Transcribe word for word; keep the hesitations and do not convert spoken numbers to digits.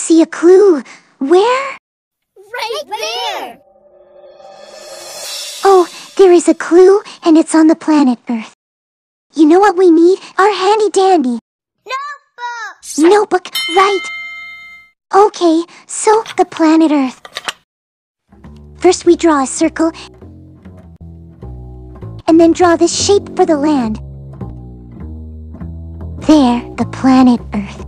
see a clue. Where? Right there! Oh, there is a clue, and it's on the planet Earth. You know what we need? Our handy-dandy Notebook! notebook, right? Okay, so the planet Earth. First we draw a circle, and then draw this shape for the land. There, the planet Earth.